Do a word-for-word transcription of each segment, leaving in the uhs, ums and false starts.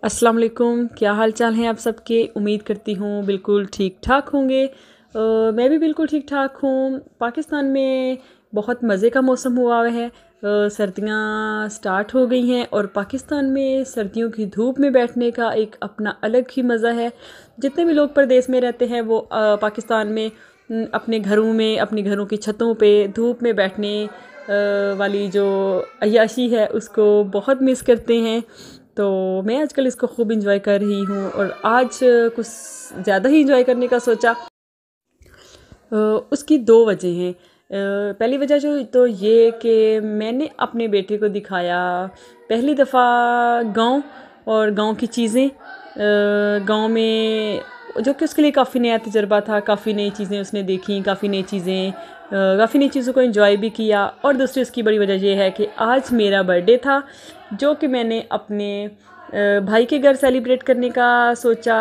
अस्सलाम वालेकुम। क्या हाल चाल हैं आप सबके। उम्मीद करती हूँ बिल्कुल ठीक ठाक होंगे। अ, मैं भी बिल्कुल ठीक ठाक हूँ। पाकिस्तान में बहुत मज़े का मौसम हुआ है। अ, सर्दियाँ स्टार्ट हो गई हैं और पाकिस्तान में सर्दियों की धूप में बैठने का एक अपना अलग ही मज़ा है। जितने भी लोग परदेश में रहते हैं वो अ, पाकिस्तान में न, अपने घरों में अपने घरों की छतों पे धूप में बैठने अ, वाली जो अय्याशी है उसको बहुत मिस करते हैं। तो मैं आजकल इसको खूब इंजॉय कर रही हूँ और आज कुछ ज़्यादा ही इंजॉय करने का सोचा। अ, उसकी दो वजह हैं। अ, पहली वजह जो तो ये कि मैंने अपने बेटे को दिखाया पहली दफ़ा गांव और गांव की चीज़ें। गांव में जो कि उसके लिए काफ़ी नया तजुर्बा था। काफ़ी नई चीज़ें उसने देखी, काफ़ी नई चीज़ें काफ़ी नई चीज़ों को एंजॉय भी किया। और दूसरी उसकी बड़ी वजह ये है कि आज मेरा बर्थडे था जो कि मैंने अपने अ, भाई के घर सेलिब्रेट करने का सोचा।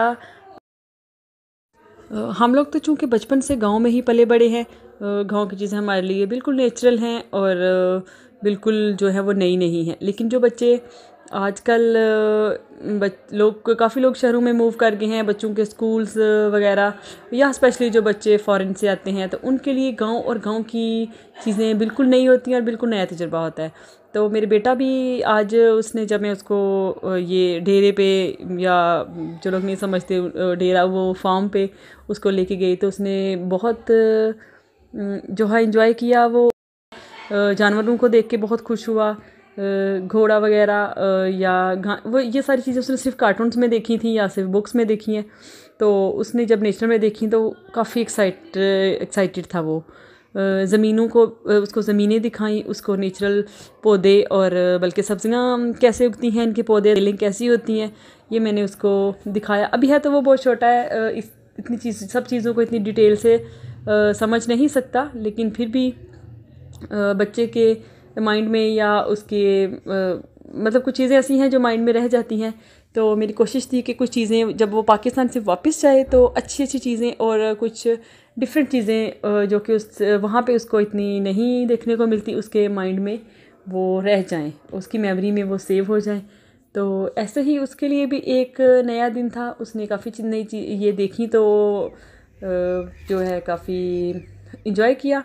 अ, हम लोग तो चूँकि बचपन से गांव में ही पले बड़े हैं। गांव की चीज़ें हमारे लिए बिल्कुल नेचुरल हैं और अ, बिल्कुल जो है वो नई नहीं है। लेकिन जो बच्चे आजकल अ, बच लोग काफ़ी लोग शहरों में मूव कर गए हैं बच्चों के स्कूल्स वगैरह, या स्पेशली जो बच्चे फ़ॉरेन से आते हैं तो उनके लिए गांव और गांव की चीज़ें बिल्कुल नई होती हैं और बिल्कुल नया तजुर्बा होता है। तो मेरे बेटा भी आज उसने जब मैं उसको अ, ये डेरे पे, या जो लोग नहीं समझते अ, डेरा, वो फार्म पे उसको लेके गई तो उसने बहुत अ, जो है इंजॉय किया। वो अ, जानवरों को देख के बहुत खुश हुआ। अ, घोड़ा वगैरह अ, या घा वो ये सारी चीज़ें उसने सिर्फ कार्टून्स में देखी थी या सिर्फ बुक्स में देखी हैं। तो उसने जब नेचर में देखी तो काफ़ी एक्साइट एक्साइटेड था वो। अ, ज़मीनों को अ, उसको ज़मीनें दिखाई, उसको नेचुरल पौधे और अ, बल्कि सब्जियां कैसे उगती हैं, इनके पौधे रेलिंग कैसी होती हैं, ये मैंने उसको दिखाया। अभी है तो वो बहुत छोटा है, अ, इस इतनी चीज़ सब चीज़ों को इतनी डिटेल से अ, समझ नहीं सकता, लेकिन फिर भी अ, बच्चे के माइंड में या उसके अ, मतलब कुछ चीज़ें ऐसी हैं जो माइंड में रह जाती हैं। तो मेरी कोशिश थी कि कुछ चीज़ें जब वो पाकिस्तान से वापस जाए तो अच्छी अच्छी चीज़ें और कुछ डिफरेंट चीज़ें अ, जो कि उस वहाँ पे उसको इतनी नहीं देखने को मिलती, उसके माइंड में वो रह जाएं, उसकी मेमोरी में वो सेव हो जाएं। तो ऐसे ही उसके लिए भी एक नया दिन था। उसने काफ़ी चीज़ नई चीज़ ये देखी तो अ, जो है काफ़ी इंजॉय किया।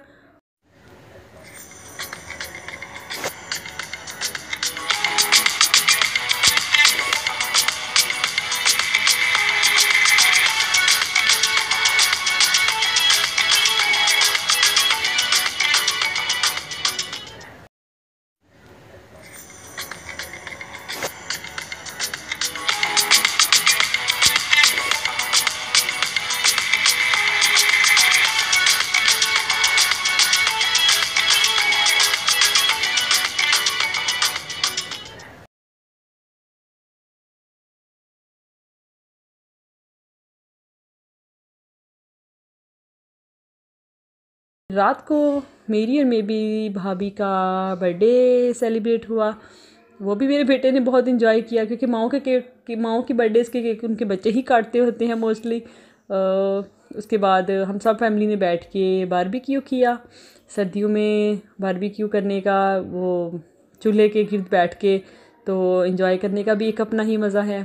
रात को मेरी और मेरी भाभी का बर्थडे सेलिब्रेट हुआ। वो भी मेरे बेटे ने बहुत इन्जॉय किया क्योंकि माओ के केक की माओ की बर्थडेज़ के केक उनके बच्चे ही काटते होते हैं मोस्टली। उसके बाद हम सब फैमिली ने बैठ के बारबेक्यू किया। सर्दियों में बारबेक्यू करने का, वो चूल्हे के गिर्द बैठ के तो इन्जॉय करने का भी एक अपना ही मज़ा है।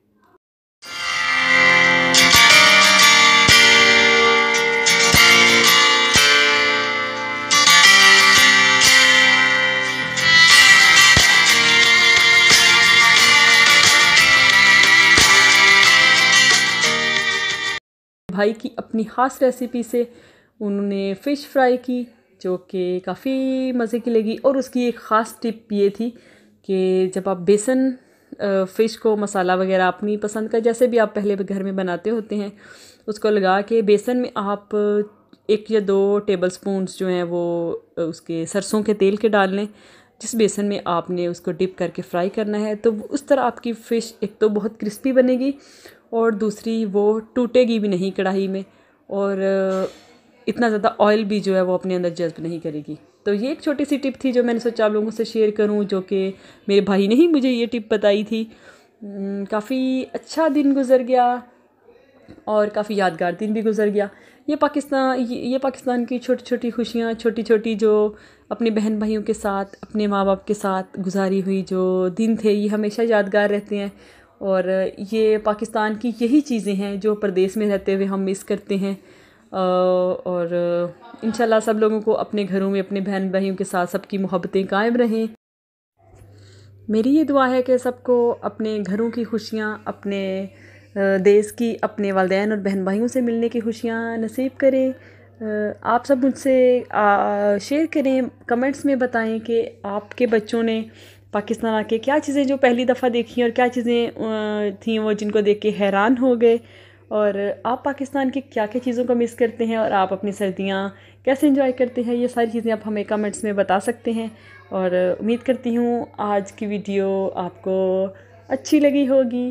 भाई की अपनी ख़ास रेसिपी से उन्होंने फ़िश फ्राई की जो कि काफ़ी मज़े की लगी। और उसकी एक ख़ास टिप ये थी कि जब आप बेसन फ़िश को मसाला वगैरह अपनी पसंद का जैसे भी आप पहले घर में बनाते होते हैं उसको लगा के बेसन में आप एक या दो टेबल स्पून्स जो हैं वो उसके सरसों के तेल के डाल लें। जिस बेसन में आपने उसको डिप करके फ्राई करना है तो उस तरह आपकी फ़िश एक तो बहुत क्रिस्पी बनेगी और दूसरी वो टूटेगी भी नहीं कढ़ाई में, और इतना ज़्यादा ऑयल भी जो है वो अपने अंदर जज्ब नहीं करेगी। तो ये एक छोटी सी टिप थी जो मैंने सोचा आप लोगों से शेयर करूं, जो कि मेरे भाई ने ही मुझे ये टिप बताई थी। काफ़ी अच्छा दिन गुजर गया और काफ़ी यादगार दिन भी गुजर गया। ये पाकिस्तान ये, ये पाकिस्तान की छोटी छोटी खुशियाँ, छोटी छोटी जो अपने बहन भाइयों के साथ, अपने माँ बाप के साथ गुजारी हुई जो दिन थे, ये हमेशा यादगार रहते हैं और ये पाकिस्तान की यही चीज़ें हैं जो परदेश में रहते हुए हम मिस करते हैं। और इंशाल्लाह सब लोगों को अपने घरों में अपने बहन भाइयों के साथ सबकी मोहब्बतें कायम रहें। मेरी ये दुआ है कि सबको अपने घरों की खुशियाँ, अपने देश की, अपने वालिदैन और बहन भाइयों से मिलने की खुशियाँ नसीब करें। आप सब मुझसे शेयर करें, कमेंट्स में बताएं कि आपके बच्चों ने पाकिस्तान आके क्या चीज़ें जो पहली दफ़ा देखी और क्या चीज़ें थीं वो जिनको देख के हैरान हो गए, और आप पाकिस्तान की क्या क्या चीज़ों को मिस करते हैं और आप अपनी सर्दियाँ कैसे एंजॉय करते हैं। ये सारी चीज़ें आप हमें कमेंट्स में बता सकते हैं। और उम्मीद करती हूँ आज की वीडियो आपको अच्छी लगी होगी।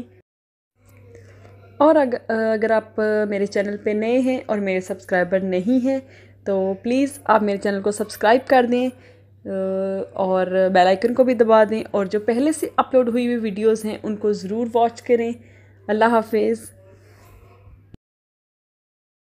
और अगर अगर आप मेरे चैनल पे नए हैं और मेरे सब्सक्राइबर नहीं हैं तो प्लीज़ आप मेरे चैनल को सब्सक्राइब कर दें और बेल आइकन को भी दबा दें, और जो पहले से अपलोड हुई हुई वीडियोस हैं उनको ज़रूर वॉच करें। अल्लाह हाफिज़।